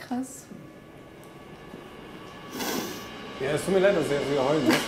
Krass. Ja, es tut mir leid, dass ihr wieder heulen müsst.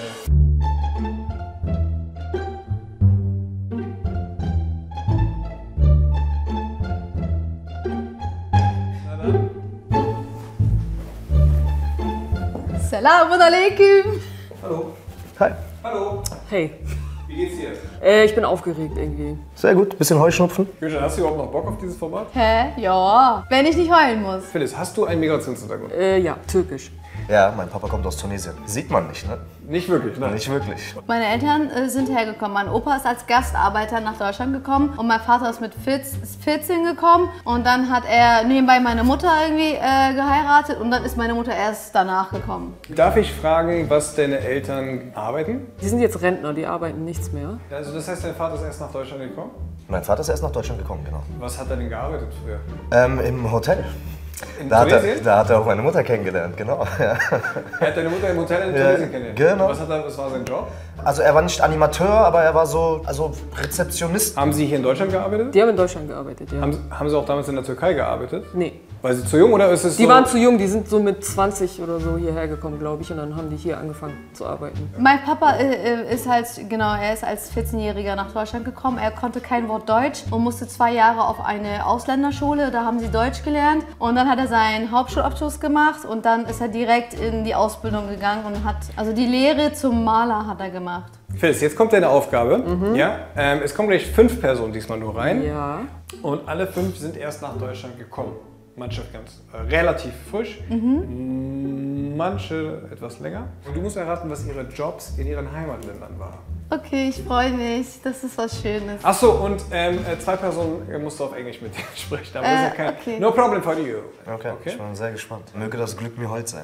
Assalamu alaikum. Hallo. Hi. Hallo. Hey, Wie geht's dir? ich bin aufgeregt irgendwie. Sehr gut. Bisschen Heuschnupfen. Gülcan, hast du überhaupt noch Bock auf dieses Format? Hä? Ja. Wenn ich nicht heulen muss. Phyllis, hast du einen Migrationshintergrund? Ja, türkisch. Ja, mein Papa kommt aus Tunesien. Sieht man nicht, ne? Nicht wirklich, nein. Nicht wirklich. Meine Eltern sind hergekommen. Mein Opa ist als Gastarbeiter nach Deutschland gekommen und mein Vater ist mit 14 gekommen. Und dann hat er nebenbei meine Mutter irgendwie geheiratet und dann ist meine Mutter erst danach gekommen. Darf ich fragen, was deine Eltern arbeiten? Die sind jetzt Rentner, die arbeiten nichts mehr. Also das heißt, dein Vater ist erst nach Deutschland gekommen? Mein Vater ist erst nach Deutschland gekommen, genau. Was hat er denn gearbeitet früher? Im Hotel. In Da Tunesien? hat er auch meine Mutter kennengelernt, genau. Ja. Er hat deine Mutter im Hotel in Tunesien kennengelernt? Genau. Was war sein Job? Also er war nicht Animateur, aber er war so Rezeptionist. Haben Sie hier in Deutschland gearbeitet? Die haben in Deutschland gearbeitet, ja. Haben Sie auch damals in der Türkei gearbeitet? Nee. Weil Sie zu jung oder ist es Die so? waren zu jung, die sind so mit 20 oder so hierher gekommen, glaube ich, und dann haben die hier angefangen zu arbeiten. Mein Papa ist halt, genau, er ist als 14-Jähriger nach Deutschland gekommen. Er konnte kein Wort Deutsch und musste 2 Jahre auf eine Ausländerschule, da haben sie Deutsch gelernt. Und dann hat er seinen Hauptschulabschluss gemacht und dann ist er direkt in die Ausbildung gegangen und hat, also die Lehre zum Maler hat er gemacht. Phyllis, jetzt kommt deine Aufgabe. Ja? Es kommen gleich 5 Personen diesmal nur rein. Ja. Und alle 5 sind erst nach Deutschland gekommen. Manche ganz relativ frisch, manche etwas länger. Und du musst erraten, was ihre Jobs in ihren Heimatländern waren. Okay, ich freue mich. Das ist was Schönes. Achso, und 2 Personen musst du auf Englisch mit denen sprechen. Aber das ist ja kein... Okay. No problem for you. Okay, ich bin sehr gespannt. Möge das Glück mir heute sein.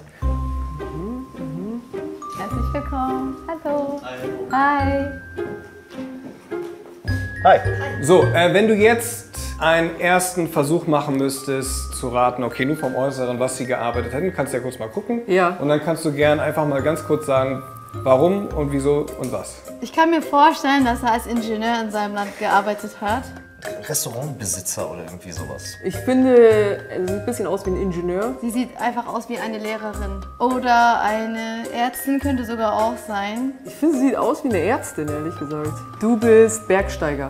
Herzlich willkommen. Hallo. Hi. Hi. So, wenn du jetzt einen ersten Versuch machen müsstest, zu raten, okay, nur vom Äußeren, was sie gearbeitet hätten, kannst du ja kurz mal gucken. Ja. Und dann kannst du gern einfach mal ganz kurz sagen, warum und wieso und was. Ich kann mir vorstellen, dass er als Ingenieur in seinem Land gearbeitet hat. Restaurantbesitzer oder irgendwie sowas. Ich finde, er sieht ein bisschen aus wie ein Ingenieur. Sie sieht einfach aus wie eine Lehrerin. Oder eine Ärztin könnte sogar auch sein. Ich finde, sie sieht aus wie eine Ärztin, ehrlich gesagt. Du bist Bergsteiger.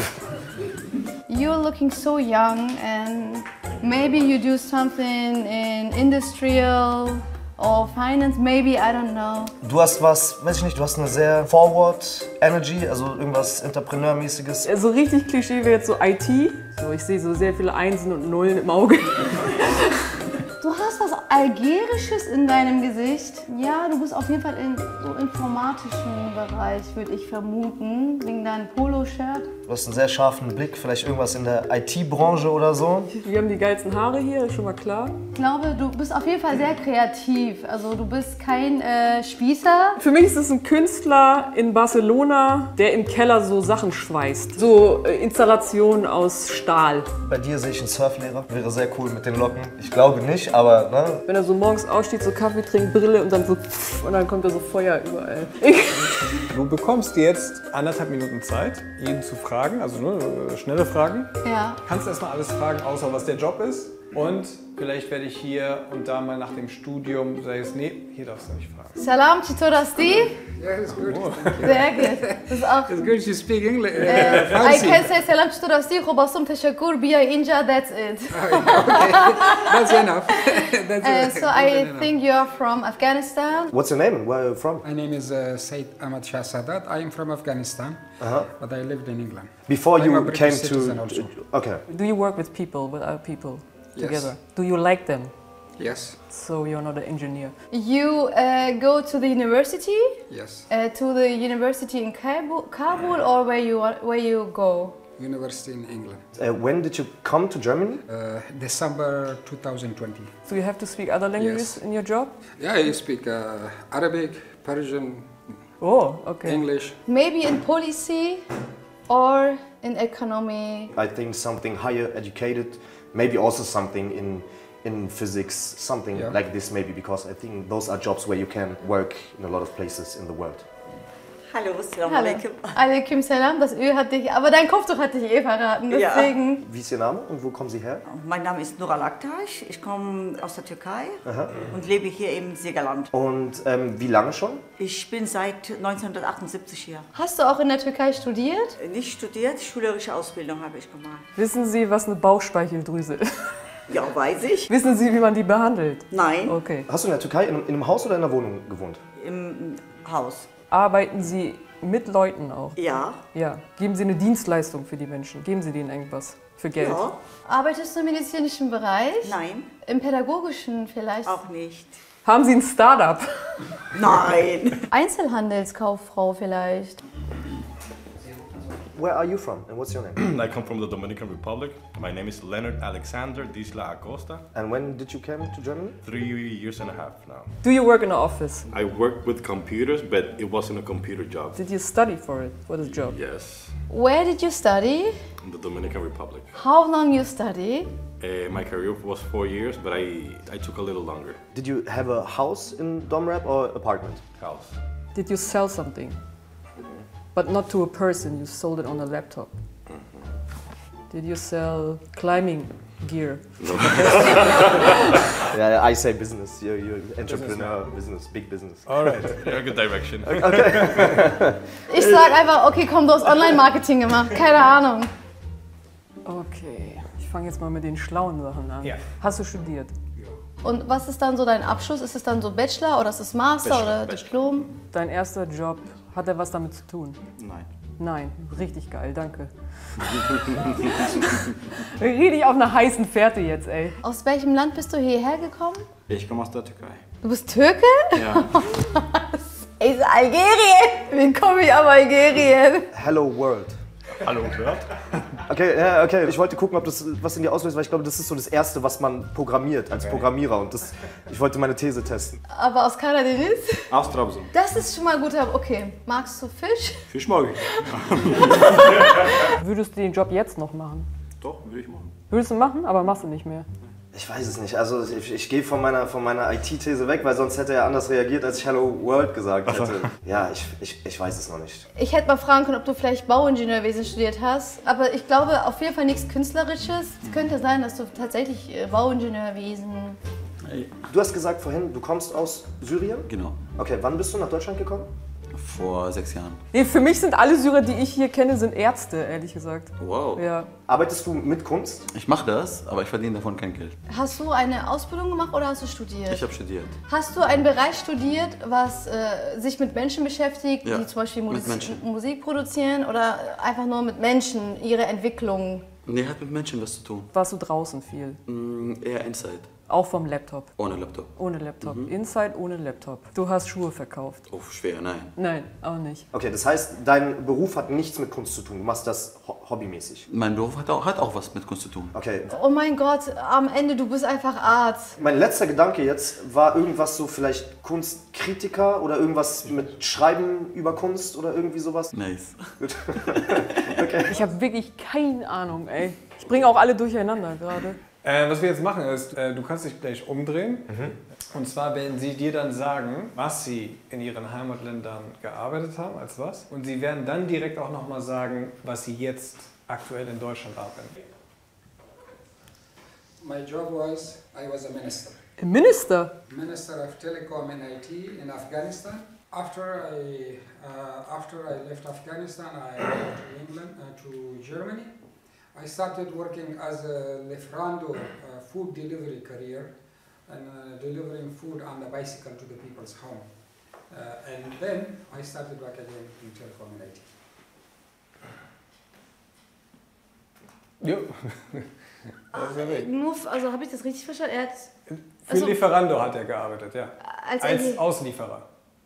You're looking so young and maybe you do something in industrial or finance, maybe, I don't know. Du hast was, weiß ich nicht, du hast eine sehr forward Energy, also irgendwas Entrepreneurmäßiges. So richtig Klischee wäre jetzt so IT. So, ich sehe so sehr viele Einsen und Nullen im Auge. Du hast was Algerisches in deinem Gesicht. Ja, du bist auf jeden Fall in so informatischen Bereich, würde ich vermuten, wegen deinem Poloshirt. Du hast einen sehr scharfen Blick, vielleicht irgendwas in der IT-Branche oder so. Wir haben die geilsten Haare hier, ist schon mal klar. Ich glaube, du bist auf jeden Fall sehr kreativ. Also du bist kein Spießer. Für mich ist es ein Künstler in Barcelona, der im Keller so Sachen schweißt. So Installationen aus Stahl. Bei dir sehe ich einen Surflehrer, wäre sehr cool mit den Locken. Ich glaube nicht, aber ne? Wenn er so morgens aufsteht, so Kaffee trinkt, Brille und dann so und dann kommt da so Feuer überall. Du bekommst jetzt 1,5 Minuten Zeit, jeden zu fragen, also nur schnelle Fragen. Ja. Kannst erstmal alles fragen, außer was der Job ist. Und vielleicht werde ich hier und da mal nach dem Studium sagen, nee, hier darfst du nicht fragen. Salam, Chito Rasti. Yeah, it's good. Sehr gut. Das ist auch. It's good you speak English. I can say Salam, Chito Rasti. Khobasum Tashakur, Bia Inja, that's it. That's enough. That's So I think you are from Afghanistan. What's your name and where are you from? My name is Said Ahmad Shah Sadat. I am from Afghanistan, but I lived in England. Before I'm a you British came citizen also. Okay. Do you work with people, with other people Yes. together? Do you like them? Yes, So you're not an engineer. You go to the university, yes. to the university in Kabul, or where you go? University in England. When did you come to Germany? December 2020. So you have to speak other languages Yes. in your job? Yeah, I speak Arabic, Persian, Oh, okay. English. Maybe in policy or in economy. I think something higher educated, maybe also something in physics, something Yeah. like this maybe, because I think those are jobs where you can work in a lot of places in the world. Hallo, Assalamu Hallo. alaikum. Alaikum Salam, das Öl hat dich, aber dein Kopftuch hat dich eh verraten, Ja. deswegen. Wie ist Ihr Name und wo kommen Sie her? Mein Name ist Nural Aktaş. Ich komme aus der Türkei und lebe hier im Siegerland. Und wie lange schon? Ich bin seit 1978 hier. Hast du auch in der Türkei studiert? Nicht studiert, schulerische Ausbildung habe ich gemacht. Wissen Sie, was eine Bauchspeicheldrüse ist? Ja, weiß ich. Wissen Sie, wie man die behandelt? Nein, Okay. Hast du in der Türkei in einem Haus oder in einer Wohnung gewohnt? im Haus. Arbeiten Sie mit Leuten auch? Ja, Ja. Geben Sie eine Dienstleistung für die Menschen? Geben Sie denen irgendwas für Geld? ja, Arbeitest du im medizinischen Bereich? nein, Im pädagogischen vielleicht? auch nicht. Haben Sie ein Startup? Nein. Einzelhandelskauffrau vielleicht? Where are you from and what's your name? I come from the Dominican Republic. My name is Leonard Alexander Disla Acosta. And when did you come to Germany? 3 years and a half now. Do you work in an office? I work with computers, but it wasn't a computer job. Did you study for it, for this job? Yes, Where did you study? in the Dominican Republic. How long you study? My career was 4 years, but I took a little longer. Did you have a house in Domrep or apartment? House. Did you sell something? But not to a person, you sold it on a laptop. Did you sell climbing gear? Yeah, I say business. You're entrepreneur, business, big business. Alright. You're a good direction. Ich sag einfach, okay, komm, du hast Online-Marketing gemacht. Keine Ahnung. Okay, ich fange jetzt mal mit den schlauen Sachen an. Ja. Hast du studiert? Und was ist dann so dein Abschluss? Ist es dann so Bachelor oder ist es Master oder Diplom? Dein erster Job, hat er was damit zu tun? Nein. Nein, richtig geil, danke. Richtig auf einer heißen Fährte jetzt, ey. Aus welchem Land bist du hierher gekommen? Ich komme aus der Türkei. Du bist Türke? Ja. Ich sag Algerien. Willkommen auf Algerien. Hello World. Hallo, Bert. Okay, ja, okay. Ich wollte gucken, ob das was in dir auslöst, weil ich glaube, das ist so das Erste, was man programmiert als Programmierer. Und ich wollte meine These testen. Aber aus Karadeniz? Aus Trabzon. Das ist schon mal gut. Okay, magst du Fisch? Fisch mag ich. Würdest du den Job jetzt noch machen? Doch, würde ich machen. Würdest du machen, aber machst du nicht mehr. Ich weiß es nicht. Also ich gehe von meiner IT-These weg, weil sonst hätte er anders reagiert, als ich Hello World gesagt hätte. Ja, ich weiß es noch nicht. Ich hätte mal fragen können, ob du vielleicht Bauingenieurwesen studiert hast. Aber ich glaube auf jeden Fall nichts Künstlerisches. Es könnte sein, dass du tatsächlich Bauingenieurwesen... Du hast gesagt vorhin, du kommst aus Syrien? Genau. Okay, wann bist du nach Deutschland gekommen? Vor 6 Jahren. Nee, für mich sind alle Syrer, die ich hier kenne, sind Ärzte, ehrlich gesagt. Wow. Ja. Arbeitest du mit Kunst? Ich mache das, aber ich verdiene davon kein Geld. Hast du eine Ausbildung gemacht oder hast du studiert? Ich habe studiert. Hast du einen Bereich studiert, was sich mit Menschen beschäftigt, Ja, die zum Beispiel mit Menschen. Musik produzieren oder einfach nur mit Menschen, ihre Entwicklung? Nee, hat mit Menschen was zu tun. Warst du draußen viel? Eher Inside. Auch vom Laptop? Ohne Laptop. Ohne Laptop. Inside ohne Laptop. Du hast Schuhe verkauft? Oh, schwer, nein. Nein, auch nicht. Okay, das heißt, dein Beruf hat nichts mit Kunst zu tun. Du machst das hobbymäßig. Mein Beruf hat auch was mit Kunst zu tun. Okay. Oh mein Gott, am Ende, du bist einfach Arzt. Mein letzter Gedanke jetzt war irgendwas so vielleicht Kunstkritiker oder irgendwas mit Schreiben über Kunst oder irgendwie sowas. Nice. Ich habe wirklich keine Ahnung, ey. Ich bringe auch alle durcheinander gerade. Was wir jetzt machen ist, du kannst dich gleich umdrehen. Und zwar werden sie dir dann sagen, was sie in ihren Heimatländern gearbeitet haben, als was. Und sie werden dann direkt auch nochmal sagen, was sie jetzt aktuell in Deutschland arbeiten. My job was, I was a minister. Minister? Minister of Telecom and IT in Afghanistan. After I left Afghanistan, I went to England, to Germany. I started working as a Lieferando food delivery career and delivering food on the bicycle to the people's home. And then I started back again in Telecom and IT. Jo. Das ist ja weg. Nur, also habe ich das richtig verstanden? Er hat Für Lieferando hat er gearbeitet, ja. Als Auslieferer.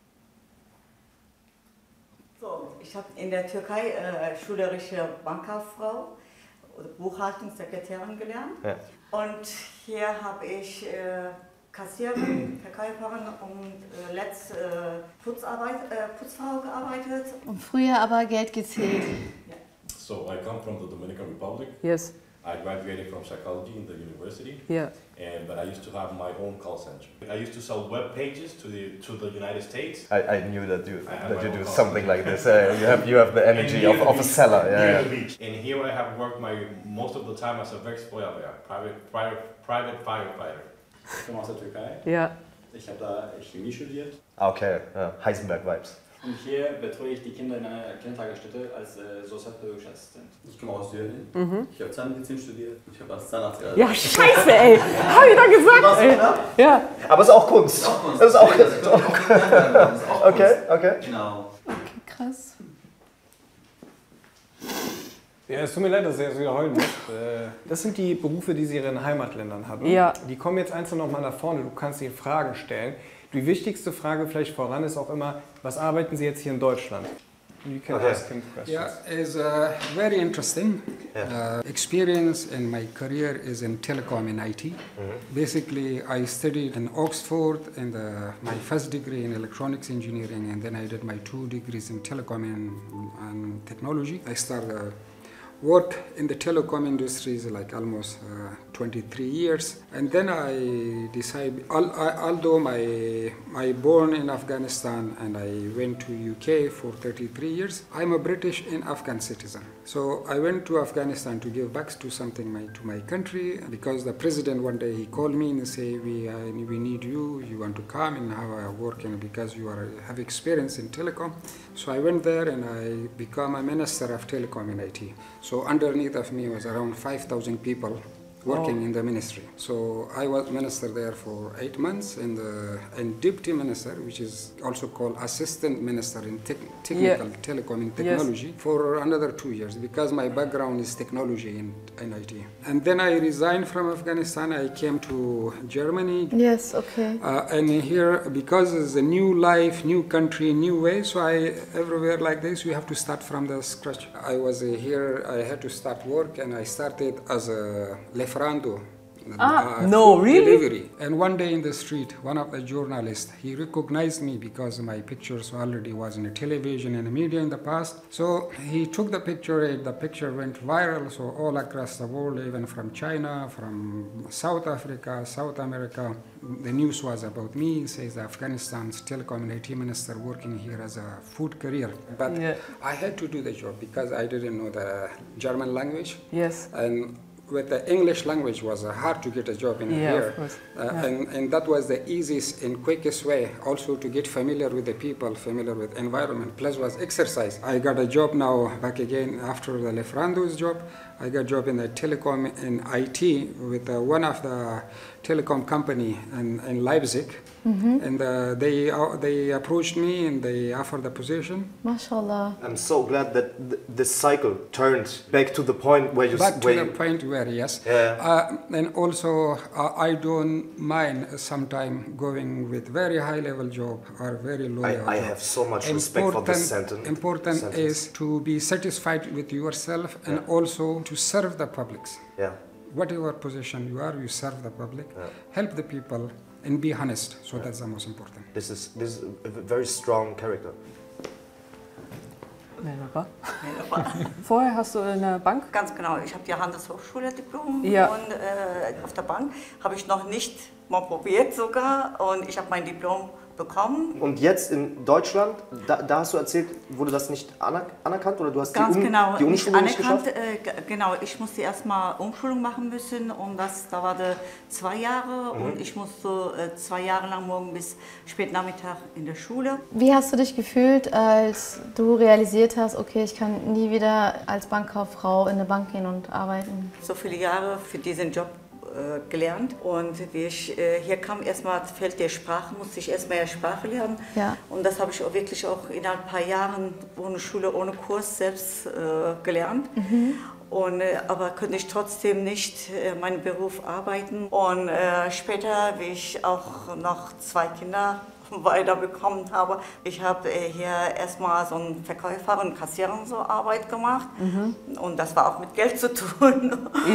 So, ich habe in der Türkei schulerische Bankkauffrau oder Buchhaltungssekretärin gelernt. Ja. Und hier habe ich Kassiererin, Verkäuferin und letzt Putzfrau gearbeitet. und früher aber Geld gezählt. So, I come from the Dominican Republic. Yes. I graduated from psychology in the university. Yeah. But I used to have my own call center. I used to sell web pages to the United States. I knew that you do something like this. You have the energy of a seller. Yeah. And here I have worked most of the time as a Werksfeuerwehr, private firefighter. Ich komme aus der Türkei. Ja. Ich habe da Chemie studiert. Okay, Heisenberg-Vibes. Und hier betreue ich die Kinder in einer Kindertagesstätte als sozialpädagogischer Assistent. Ich komme aus Syrien. Ich habe Zahnmedizin studiert. Ich habe als Zahnarzt gearbeitet. Ja, scheiße, ey. Hab ich doch gesagt, ey. Ja. Aber es ist auch Kunst. Das ist auch Kunst. Okay. Genau. Okay, krass. Ja, es tut mir leid, dass ich jetzt wiederholen muss. Das sind die Berufe, die sie in ihren Heimatländern hatten. Ja. Die kommen jetzt einzeln nochmal nach vorne. Du kannst ihnen Fragen stellen. Die wichtigste Frage vielleicht voran ist auch immer, was arbeiten Sie jetzt hier in Deutschland? You can ask him questions. Yeah, it's very interesting. Experience in my career is in telecom and IT. Basically, I studied in Oxford in my first degree in electronics engineering, and then I did my 2 degrees in telecom and technology. I started worked in the telecom industries like almost 23 years, and then I decided, although I born in Afghanistan and I went to UK for 33 years, I'm a British and Afghan citizen. So I went to Afghanistan to give back to something to my country, because the president one day he called me and said, we need you want to come and have a working because you have experience in telecom. So I went there and I became a minister of telecom and IT. So underneath of me was around 5,000 people working in the ministry. So I was minister there for 8 months, and deputy minister, which is also called assistant minister in technical telecom and technology, for another 2 years, because my background is technology and IT. And then I resigned from Afghanistan. I came to Germany. Yes, okay. And here, because it's a new life, new country, new way, so everywhere like this, you have to start from the scratch. I was here, I had to start work, and I started as a Lefrando. No, really? Delivery. And one day in the street, one of the journalists, he recognized me because my pictures already was in the television and the media in the past. So he took the picture, and the picture went viral, so all across the world, even from China, from South Africa, South America, the news was about me. It says Afghanistan's telecom and IT minister working here as a food career. But I had to do the job because I didn't know the German language. Yes. And with the English language was hard to get a job in here. Of course. And that was the easiest and quickest way also to get familiar with the people, familiar with environment, plus was exercise. I got a job now back again after the Lefrando's job. I got a job in the telecom and IT with one of the telecom company in Leipzig. And they approached me and they offered the position. MashaAllah. I'm so glad that this cycle turned back to the point where you... Back to the point where, yes. Yeah. And also, I don't mind sometime going with very high level job or very low level I job. have so much respect for this sentence. Important is to be satisfied with yourself and also to serve the publics. Yeah. Whatever position you are, you serve the public, help the people, and be honest. So that's the most important. This is a very strong character. Merhaba. Vorher hast du in der Bank? Ganz genau. Ich habe die Handelshochschule-Diplom Ja. und auf der Bank habe ich noch nicht mal probiert sogar, und ich habe mein Diplom bekommen. Und jetzt in Deutschland, da hast du erzählt, wurde das nicht anerkannt oder du hast Ganz genau, die nicht Umschulung nicht anerkannt. geschafft? Genau, ich musste erstmal Umschulung machen müssen, und das dauerte 2 Jahre, und ich musste 2 Jahre lang morgen bis spät Nachmittag in der Schule. Wie hast du dich gefühlt, als du realisiert hast, okay, ich kann nie wieder als Bankkauffrau in eine Bank gehen und arbeiten? So viele Jahre für diesen Job gelernt, und wie ich hier kam, erstmal fällt der Sprache, musste ich erstmal ja Sprache lernen, und das habe ich auch wirklich auch innerhalb ein paar Jahren ohne Schule, ohne Kurs selbst gelernt. Und, aber konnte ich trotzdem nicht meinen Beruf arbeiten, und später, wie ich auch noch 2 Kinder weiter bekommen habe. Ich habe hier erstmal so einen Verkäufer und Kassiererin so Arbeit gemacht, und das war auch mit Geld zu tun. Ja.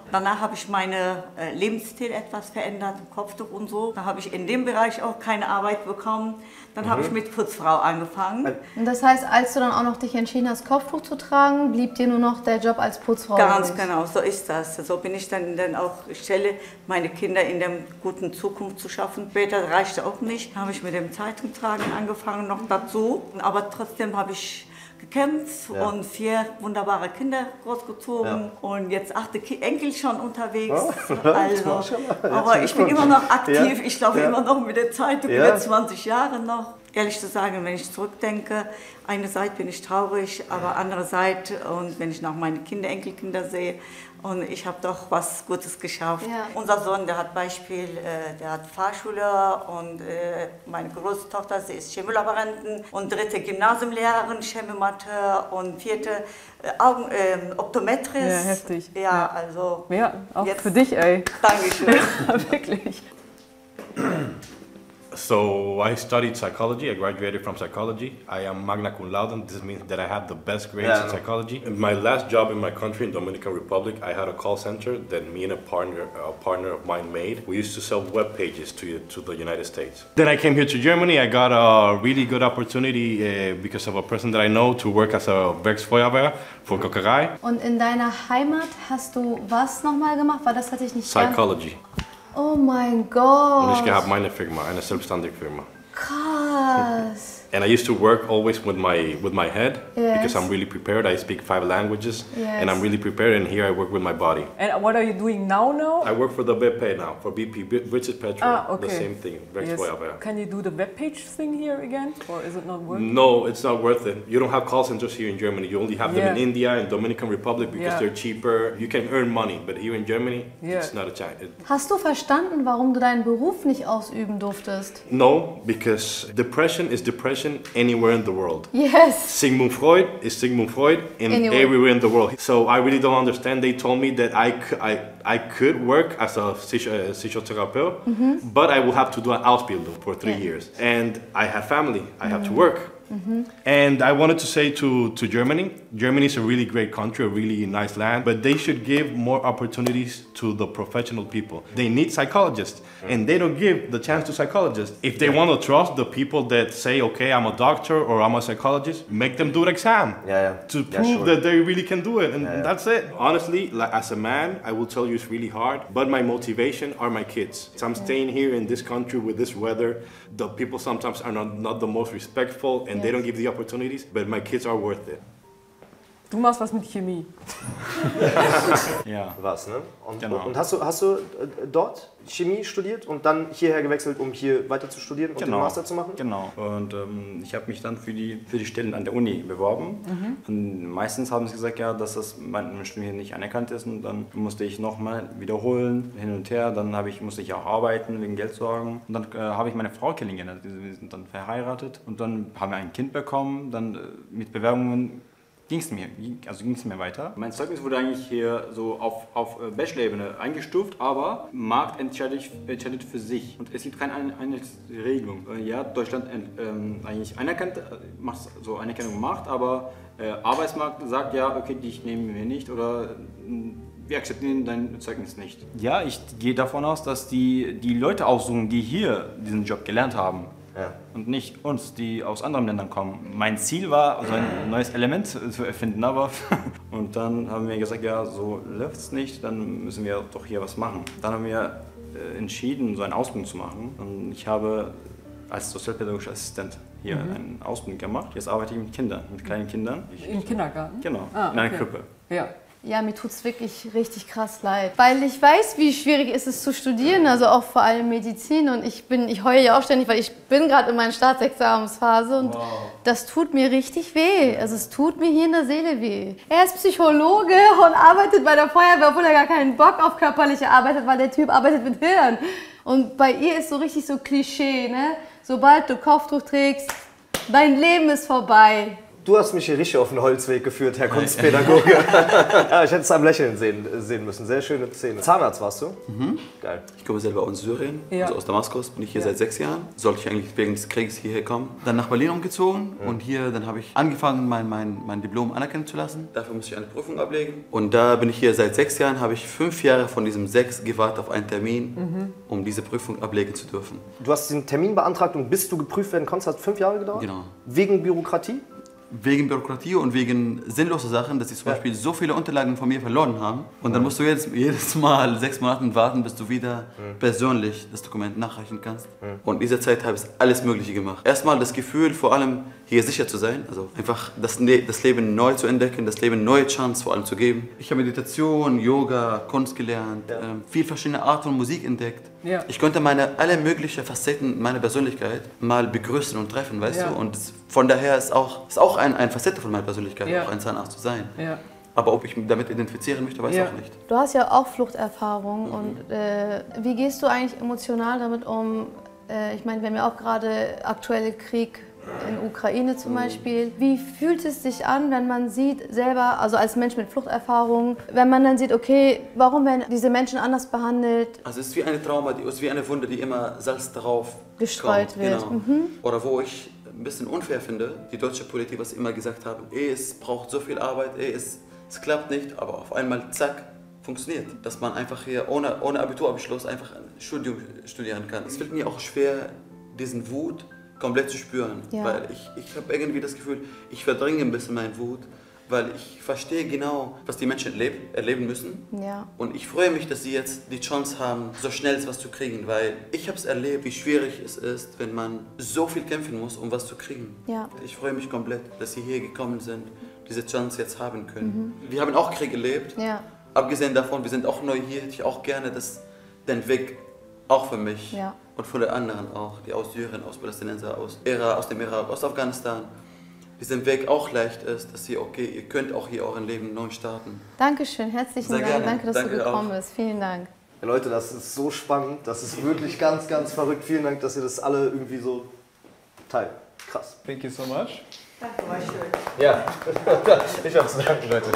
Danach habe ich meinen Lebensstil etwas verändert, Kopftuch und so. Da habe ich in dem Bereich auch keine Arbeit bekommen. Dann habe ich mit Putzfrau angefangen. Und das heißt, als du dann auch noch dich entschieden hast, Kopftuch zu tragen, blieb dir nur noch der Job als Putzfrau? Ganz genau, so ist das. So bin ich dann auch Stelle, meine Kinder in der guten Zukunft zu schaffen. Später reichte auch nicht. Habe ich mit dem Zeitungtragen angefangen noch dazu. Aber trotzdem habe ich gekämpft und 4 wunderbare Kinder großgezogen und jetzt 8 Enkel schon unterwegs. Also, aber ich bin immer noch aktiv, ich laufe immer noch mit der Zeitung, über 20 Jahre noch. Ehrlich zu sagen, wenn ich zurückdenke, eine Seite bin ich traurig, aber andere Seite, und wenn ich noch meine Kinder, Enkelkinder sehe, und ich habe doch was Gutes geschafft. Ja. Unser Sohn, der hat Beispiel, der hat Fahrschule und meine große Tochter, sie ist Chemielaborantin und 3. Gymnasiumlehrerin, Chemie-Mathe und 4. Optometris. Ja, heftig. Ja, also. Ja, auch jetzt für dich, ey. Dankeschön. Wirklich. So I studied psychology. I graduated from psychology. I am magna cum laude. This means that I have the best grades in psychology. In my last job in my country, in Dominican Republic, I had a call center that me and a partner of mine made. We used to sell web pages to the United States. Then I came here to Germany. I got a really good opportunity because of a person that I know to work as a Werksfeuerwehr for Kokerei. Und in deiner Heimat hast du was nochmal gemacht? Weil das hatte ich nicht Psychology. Oh mein Gott. Und ich habe meine Firma, eine selbstständige Firma. Krass. And I used to work always with my head because I'm really prepared. I speak 5 languages and I'm really prepared, and here I work with my body. And what are you doing now? I work for the BP now, for BP, British Petrol, the same thing. Yes. Can you do the web page thing here again, or is it not working? No, it's not worth it. You don't have call centers here in Germany. You only have them in India and Dominican Republic because they're cheaper. You can earn money, but here in Germany, it's not a chance. Hast du verstanden, warum du deinen Beruf nicht ausüben durftest? No, because depression is depression anywhere in the world. Yes. Sigmund Freud is Sigmund Freud everywhere in the world. So I really don't understand. They told me that I could work as a psychotherapist, but I will have to do an Ausbildung for 3 years. And I have family. I have to work. And I wanted to say to Germany, Germany is a really great country, a really nice land, but they should give more opportunities to the professional people. They need psychologists, and they don't give the chance to psychologists. If they want to trust the people that say, okay, I'm a doctor or I'm a psychologist, make them do an exam to prove that they really can do it, and that's it. Honestly, like, as a man, I will tell you it's really hard, but my motivation are my kids. So I'm staying here in this country with this weather. The people sometimes are not the most respectful, and they don't give the opportunities, but my kids are worth it. Du machst was mit Chemie. Ja. Was, ne? Und hast du dort Chemie studiert und dann hierher gewechselt, um hier weiter zu studieren und den Master zu machen? Genau. Und ich habe mich dann für die Stellen an der Uni beworben. Und meistens haben sie gesagt, ja, dass das mein Studium hier nicht anerkannt ist. Und dann musste ich nochmal wiederholen, hin und her. Dann musste ich auch arbeiten, wegen Geld sorgen. Und dann habe ich meine Frau kennengelernt. Wir sind dann verheiratet. Und dann haben wir ein Kind bekommen. Dann mit Bewerbungen ging es mir weiter. Mein Zeugnis wurde eigentlich hier so auf Bachelor-Ebene eingestuft, aber Markt entscheidet für sich. Und es gibt keine eine Regelung. Ja, Deutschland eigentlich Anerkennung macht, aber Arbeitsmarkt sagt, ja, okay, dich nehmen wir nicht oder wir akzeptieren dein Zeugnis nicht. Ja, ich gehe davon aus, dass die Leute aussuchen, die hier diesen Job gelernt haben. Ja. Und nicht uns, die aus anderen Ländern kommen. Mein Ziel war, also ein neues Element zu erfinden, aber und dann haben wir gesagt, ja, so läuft es nicht, dann müssen wir doch hier was machen. Dann haben wir entschieden, so eine Ausbildung zu machen. Und ich habe als sozialpädagogischer Assistent hier eine Ausbildung gemacht. Jetzt arbeite ich mit Kindern, mit kleinen Kindern. Im Kindergarten? Genau, in einer Krippe. Ja. Ja, mir tut es wirklich richtig krass leid, weil ich weiß, wie schwierig es ist zu studieren, also auch vor allem Medizin, und ich heule ja auch ständig, weil ich bin gerade in meiner Staatsexamensphase und das tut mir richtig weh, also es tut mir hier in der Seele weh. Er ist Psychologe und arbeitet bei der Feuerwehr, obwohl er gar keinen Bock auf körperliche Arbeit hat, weil der Typ arbeitet mit Hirn. Und bei ihr ist so richtig so Klischee, ne? Sobald du Kopftuch trägst, dein Leben ist vorbei. Du hast mich hier richtig auf den Holzweg geführt, Herr Kunstpädagoge. Ja, ich hätte es am Lächeln sehen müssen. Sehr schöne Szene. Zahnarzt warst du? Mhm. Geil. Ich komme selber aus Syrien, also aus Damaskus. Bin ich hier seit 6 Jahren. Sollte ich eigentlich wegen des Krieges hierher kommen. Dann nach Berlin umgezogen und hier dann habe ich angefangen, mein Diplom anerkennen zu lassen. Dafür musste ich eine Prüfung ablegen. Und da bin ich hier seit 6 Jahren, habe ich 5 Jahre von diesem 6 gewartet auf einen Termin, um diese Prüfung ablegen zu dürfen. Du hast den Termin beantragt und bis du geprüft werden konntest, hat 5 Jahre gedauert? Genau. Wegen Bürokratie? Wegen Bürokratie und wegen sinnloser Sachen, dass sie zum Beispiel so viele Unterlagen von mir verloren haben. Und dann musst du jedes Mal 6 Monate warten, bis du wieder persönlich das Dokument nachreichen kannst. Und in dieser Zeit habe ich alles Mögliche gemacht. Erstmal das Gefühl, vor allem hier sicher zu sein, also einfach das Leben neu zu entdecken, das Leben neue Chance vor allem zu geben. Ich habe Meditation, Yoga, Kunst gelernt, viel verschiedene Arten von Musik entdeckt. Ja. Ich konnte alle möglichen Facetten meiner Persönlichkeit mal begrüßen und treffen, weißt du? Und von daher ist auch ein Facette von meiner Persönlichkeit, auch ein Zahnarzt zu sein. Ja. Aber ob ich mich damit identifizieren möchte, weiß ich auch nicht. Du hast ja auch Fluchterfahrung und wie gehst du eigentlich emotional damit um? Ich meine, wir haben ja auch gerade aktuelle Krieg in Ukraine zum Beispiel. Wie fühlt es sich an, wenn man sieht selber, also als Mensch mit Fluchterfahrung, wenn man dann sieht, okay, warum werden diese Menschen anders behandelt? Also es ist wie eine Trauma, es ist wie eine Wunde, die immer Salz darauf gestreut wird. Genau. Oder wo ich ein bisschen unfair finde, die deutsche Politik, was sie immer gesagt haben, es braucht so viel Arbeit, es klappt nicht, aber auf einmal zack, funktioniert. Dass man einfach hier ohne Abiturabschluss einfach ein Studium studieren kann. Es fällt mir auch schwer, diesen Wut komplett zu spüren, weil ich habe irgendwie das Gefühl, ich verdränge ein bisschen meine Wut, weil ich verstehe genau, was die Menschen erleben müssen. Ja. Und ich freue mich, dass sie jetzt die Chance haben, so schnell was zu kriegen, weil ich habe es erlebt, wie schwierig es ist, wenn man so viel kämpfen muss, um was zu kriegen. Ja. Ich freue mich komplett, dass sie hier gekommen sind, diese Chance jetzt haben können. Wir haben auch Krieg erlebt, abgesehen davon, wir sind auch neu hier, hätte ich auch gerne den Weg auch für mich und für die anderen auch, die aus Syrien, aus Palästinenser, aus dem Irak, aus Afghanistan, diesen Weg auch leicht ist, dass ihr könnt auch hier euren Leben neu starten. Dankeschön, herzlichen Dank, danke, dass du gekommen bist, vielen Dank. Ja, Leute, das ist so spannend, das ist wirklich ganz, ganz verrückt. Vielen Dank, dass ihr das alle irgendwie so teilt. Krass. Thank you so much. Danke, war schön. Ja, ich hab's zu danken, Leute.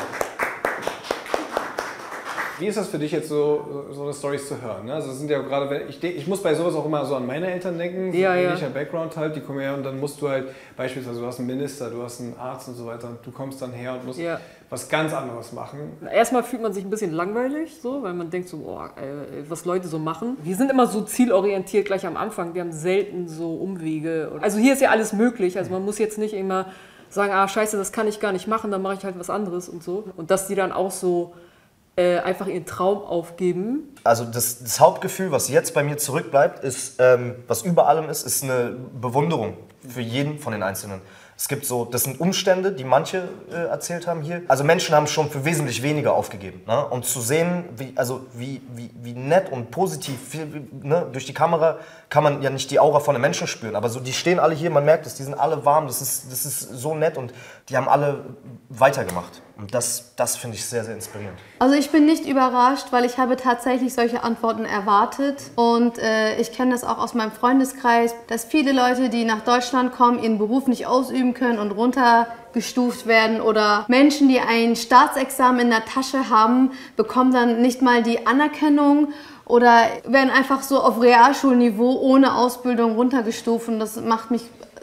Wie ist das für dich jetzt so eine Storys zu hören? Ne? Also das sind ja gerade, ich muss bei sowas auch immer so an meine Eltern denken, ähnlicher Background halt, die kommen her und dann musst du halt, beispielsweise du hast einen Minister, du hast einen Arzt und so weiter und du kommst dann her und musst was ganz anderes machen. Erstmal fühlt man sich ein bisschen langweilig, so, weil man denkt so, was Leute so machen. Wir sind immer so zielorientiert gleich am Anfang, wir haben selten so Umwege. Also hier ist ja alles möglich, also man muss jetzt nicht immer sagen, scheiße, das kann ich gar nicht machen, dann mache ich halt was anderes und so. Und dass die dann auch so einfach ihren Traum aufgeben. Also das Hauptgefühl, was jetzt bei mir zurückbleibt, ist, was über allem ist eine Bewunderung für jeden von den Einzelnen. Es gibt so, das sind Umstände, die manche erzählt haben hier. Also Menschen haben schon für wesentlich weniger aufgegeben. Ne? Und zu sehen, wie nett und positiv, ne? Durch die Kamera kann man ja nicht die Aura von den Menschen spüren. Aber so, die stehen alle hier, man merkt es, die sind alle warm, das ist so nett und die haben alle weitergemacht. Und das finde ich sehr, sehr inspirierend. Also ich bin nicht überrascht, weil ich habe tatsächlich solche Antworten erwartet. Und ich kenne das auch aus meinem Freundeskreis, dass viele Leute, die nach Deutschland kommen, ihren Beruf nicht ausüben können und runtergestuft werden. Oder Menschen, die ein Staatsexamen in der Tasche haben, bekommen dann nicht mal die Anerkennung. Oder werden einfach so auf Realschulniveau ohne Ausbildung runtergestuft. Und das macht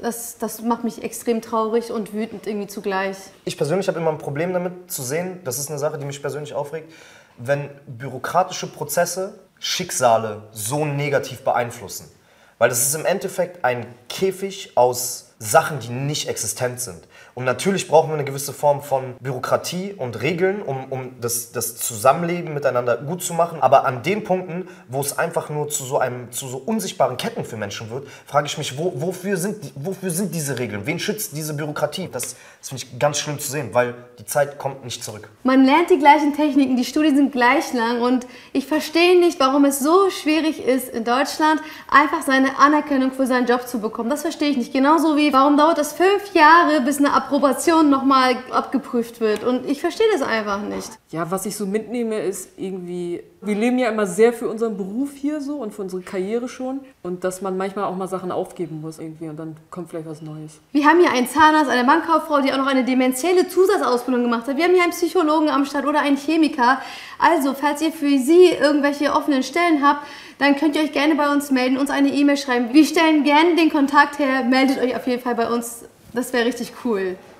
mich extrem traurig und wütend irgendwie zugleich. Ich persönlich habe immer ein Problem damit zu sehen, das ist eine Sache, die mich persönlich aufregt, wenn bürokratische Prozesse Schicksale so negativ beeinflussen. Weil das ist im Endeffekt ein Käfig aus Sachen, die nicht existent sind. Und natürlich brauchen wir eine gewisse Form von Bürokratie und Regeln, um das Zusammenleben miteinander gut zu machen. Aber an den Punkten, wo es einfach nur zu so unsichtbaren Ketten für Menschen wird, frage ich mich, wofür sind diese Regeln? Wen schützt diese Bürokratie? Das finde ich ganz schlimm zu sehen, weil die Zeit kommt nicht zurück. Man lernt die gleichen Techniken, die Studien sind gleich lang und ich verstehe nicht, warum es so schwierig ist, in Deutschland einfach seine Anerkennung für seinen Job zu bekommen. Das verstehe ich nicht. Genauso wie, warum dauert es 5 Jahre, bis eine Approbation nochmal abgeprüft wird. Und ich verstehe das einfach nicht. Ja, was ich so mitnehme, ist irgendwie, wir leben ja immer sehr für unseren Beruf hier so und für unsere Karriere schon. Und dass man manchmal auch mal Sachen aufgeben muss irgendwie und dann kommt vielleicht was Neues. Wir haben hier einen Zahnarzt, eine Bankkauffrau, die auch noch eine dementielle Zusatzausbildung gemacht hat. Wir haben hier einen Psychologen am Start oder einen Chemiker. Also, falls ihr für Sie irgendwelche offenen Stellen habt, dann könnt ihr euch gerne bei uns melden, uns eine E-Mail schreiben. Wir stellen gerne den Kontakt her, meldet euch auf jeden Fall bei uns. Das wäre richtig cool.